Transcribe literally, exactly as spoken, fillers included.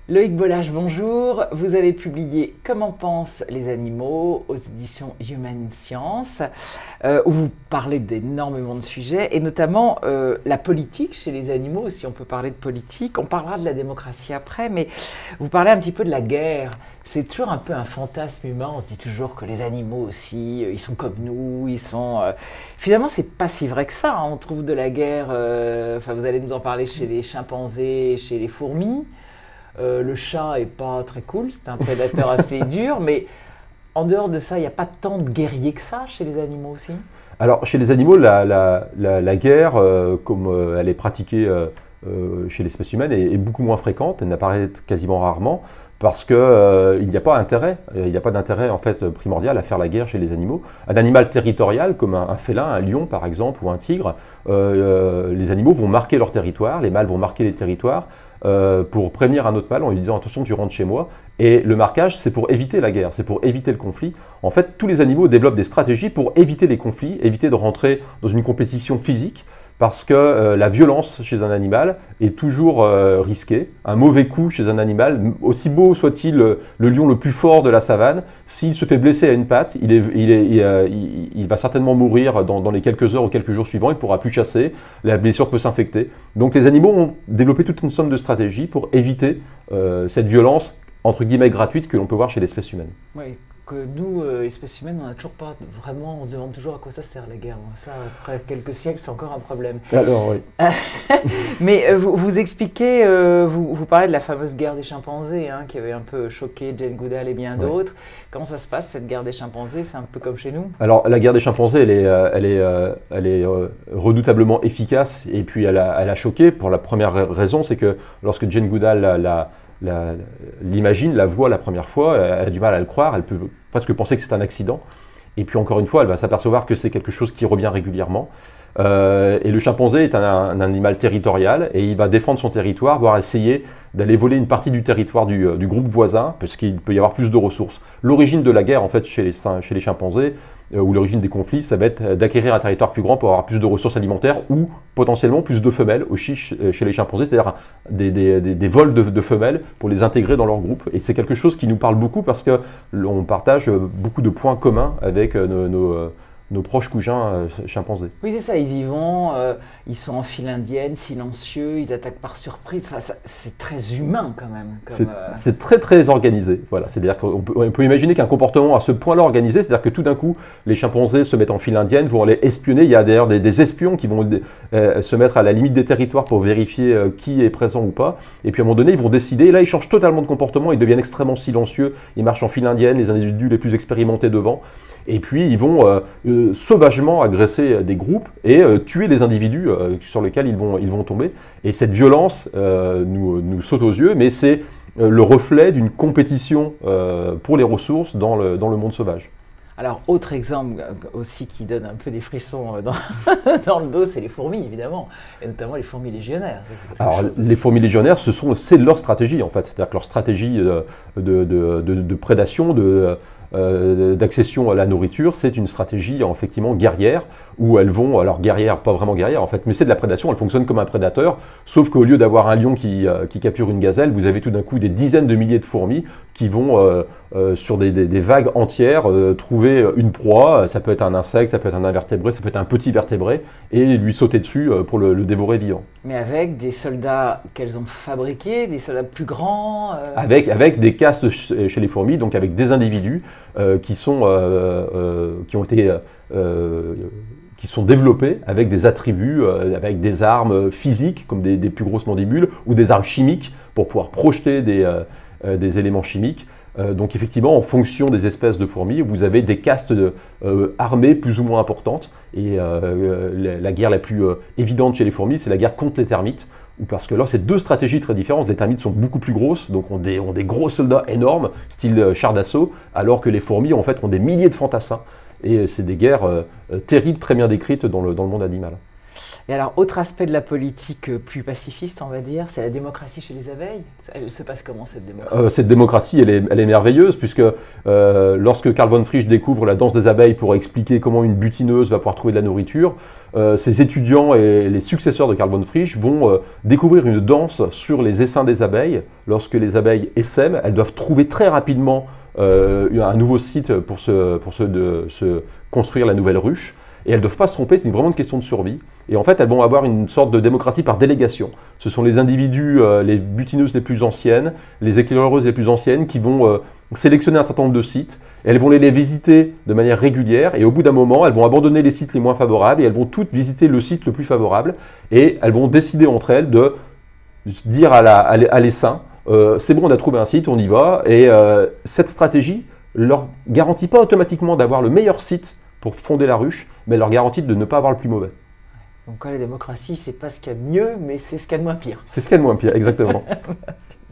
Loïc Bollage, bonjour. Vous avez publié Comment pensent les animaux aux éditions Human Science, euh, où vous parlez d'énormément de sujets, et notamment euh, la politique chez les animaux, si on peut parler de politique. On parlera de la démocratie après, mais vous parlez un petit peu de la guerre. C'est toujours un peu un fantasme humain. On se dit toujours que les animaux aussi, ils sont comme nous, ils sont... Euh... Finalement, c'est pas si vrai que ça, hein. On trouve de la guerre, euh... enfin, vous allez nous en parler chez les chimpanzés, chez les fourmis. Euh, le chat est pas très cool, c'est un prédateur assez dur, mais en dehors de ça, il n'y a pas tant de guerriers que ça chez les animaux aussi? Alors, chez les animaux, la, la, la, la guerre, euh, comme euh, elle est pratiquée euh, euh, chez l'espèce humaine, est, est beaucoup moins fréquente, elle n'apparaît quasiment rarement, parce qu'il euh, n'y a pas intérêt, il n'y a pas d'intérêt en fait primordial à faire la guerre chez les animaux. Un animal territorial, comme un, un félin, un lion par exemple, ou un tigre, euh, les animaux vont marquer leur territoire, les mâles vont marquer les territoires, Euh, pour prévenir un autre mâle en lui disant attention, tu rentres chez moi. Et le marquage, c'est pour éviter la guerre, c'est pour éviter le conflit. En fait, tous les animaux développent des stratégies pour éviter les conflits, éviter de rentrer dans une compétition physique, parce que euh, la violence chez un animal est toujours euh, risquée. Un mauvais coup chez un animal, aussi beau soit-il le, le lion le plus fort de la savane, s'il se fait blesser à une patte, il, est, il, est, il, euh, il, il va certainement mourir dans, dans les quelques heures ou quelques jours suivants, il ne pourra plus chasser, la blessure peut s'infecter. Donc les animaux ont développé toute une somme de stratégies pour éviter euh, cette violence, entre guillemets, gratuite que l'on peut voir chez l'espèce humaine. Oui, que nous, euh, espèces humaines, on n'a toujours pas vraiment, on se demande toujours à quoi ça sert la guerre. Ça, après quelques siècles, c'est encore un problème. Alors oui. Mais euh, vous, vous expliquez, euh, vous, vous parlez de la fameuse guerre des chimpanzés, hein, qui avait un peu choqué Jane Goodall et bien d'autres. Ouais. Comment ça se passe, cette guerre des chimpanzés? C'est un peu comme chez nous? Alors, la guerre des chimpanzés, elle est, euh, elle est, euh, elle est euh, redoutablement efficace, et puis elle a, elle a choqué. Pour la première raison, c'est que lorsque Jane Goodall l'a l'imagine, la voit la première fois, elle a du mal à le croire, elle peut presque penser que c'est un accident. Et puis encore une fois, elle va s'apercevoir que c'est quelque chose qui revient régulièrement. Euh, et le chimpanzé est un, un animal territorial, et il va défendre son territoire, voire essayer d'aller voler une partie du territoire du, du groupe voisin, parce qu'il peut y avoir plus de ressources. L'origine de la guerre, en fait, chez les, chez les chimpanzés, euh, ou l'origine des conflits, ça va être d'acquérir un territoire plus grand pour avoir plus de ressources alimentaires, ou potentiellement plus de femelles aussi chez les chimpanzés, c'est-à-dire des, des, des, des vols de, de femelles pour les intégrer dans leur groupe. Et c'est quelque chose qui nous parle beaucoup, parce qu'on partage beaucoup de points communs avec nos, nos nos proches cousins euh, chimpanzés. Oui, c'est ça, ils y vont, euh, ils sont en file indienne, silencieux, ils attaquent par surprise, enfin, c'est très humain quand même. C'est euh... très très organisé, voilà. C'est-à-dire qu'on peut, on peut imaginer qu'un comportement à ce point-là organisé, c'est-à-dire que tout d'un coup, les chimpanzés se mettent en file indienne, vont aller espionner, il y a d'ailleurs des, des espions qui vont euh, se mettre à la limite des territoires pour vérifier euh, qui est présent ou pas, et puis à un moment donné, ils vont décider, et là ils changent totalement de comportement, ils deviennent extrêmement silencieux, ils marchent en file indienne, les individus les plus expérimentés devant, et puis ils vont euh, euh, sauvagement agresser des groupes et euh, tuer les individus euh, sur lesquels ils vont, ils vont tomber. Et cette violence euh, nous, nous saute aux yeux, mais c'est euh, le reflet d'une compétition euh, pour les ressources dans le, dans le monde sauvage. Alors, autre exemple aussi qui donne un peu des frissons dans, dans le dos, c'est les fourmis, évidemment, et notamment les fourmis légionnaires. Ça, Alors, les fourmis légionnaires, c'est leur stratégie, en fait. C'est-à-dire que leur stratégie de, de, de, de, de prédation, de... Euh, d'accession à la nourriture, c'est une stratégie effectivement guerrière, où elles vont, alors guerrière, pas vraiment guerrière en fait, mais c'est de la prédation, elles fonctionnent comme un prédateur, sauf qu'au lieu d'avoir un lion qui, euh, qui capture une gazelle, vous avez tout d'un coup des dizaines de milliers de fourmis qui vont euh, euh, sur des, des, des vagues entières euh, trouver une proie, ça peut être un insecte, ça peut être un invertébré, ça peut être un petit vertébré, et lui sauter dessus euh, pour le, le dévorer vivant. Mais avec des soldats qu'elles ont fabriqués, des soldats plus grands euh... avec, avec des castes chez les fourmis, donc avec des individus euh, qui, sont, euh, euh, qui ont été euh, qui sont développés avec des attributs, euh, avec des armes physiques comme des, des plus grosses mandibules, ou des armes chimiques pour pouvoir projeter des, euh, des éléments chimiques. Euh, donc effectivement, en fonction des espèces de fourmis, vous avez des castes de, euh, armées plus ou moins importantes. Et euh, la, la guerre la plus euh, évidente chez les fourmis, c'est la guerre contre les termites. Parce que là, c'est deux stratégies très différentes. Les termites sont beaucoup plus grosses, donc ont des, ont des gros soldats énormes, style char d'assaut, alors que les fourmis, en fait, ont des milliers de fantassins. Et c'est des guerres euh, terribles, très bien décrites dans le, dans le monde animal. Et alors, autre aspect de la politique euh, plus pacifiste, on va dire, c'est la démocratie chez les abeilles. Elle se passe comment, cette démocratie? Euh, cette démocratie, elle est, elle est merveilleuse, puisque euh, lorsque Carl von Frisch découvre la danse des abeilles pour expliquer comment une butineuse va pouvoir trouver de la nourriture, euh, ses étudiants et les successeurs de Carl von Frisch vont euh, découvrir une danse sur les essaims des abeilles. Lorsque les abeilles essaiment, elles doivent trouver très rapidement euh, un nouveau site pour, se, pour se, de, se construire la nouvelle ruche. Et elles ne doivent pas se tromper, c'est vraiment une question de survie. Et en fait, elles vont avoir une sorte de démocratie par délégation. Ce sont les individus, euh, les butineuses les plus anciennes, les éclaireuses les plus anciennes qui vont euh, sélectionner un certain nombre de sites. Et elles vont les, les visiter de manière régulière. Et au bout d'un moment, elles vont abandonner les sites les moins favorables et elles vont toutes visiter le site le plus favorable. Et elles vont décider entre elles de dire à, la, à l'essaim, euh, c'est bon, on a trouvé un site, on y va. Et euh, cette stratégie ne leur garantit pas automatiquement d'avoir le meilleur site pour fonder la ruche, mais elle leur garantit de ne pas avoir le plus mauvais. Donc la démocratie, c'est pas ce qu'il y a de mieux, mais c'est ce qu'il y a de moins pire. C'est ce qu'il y a de moins pire, exactement. Merci.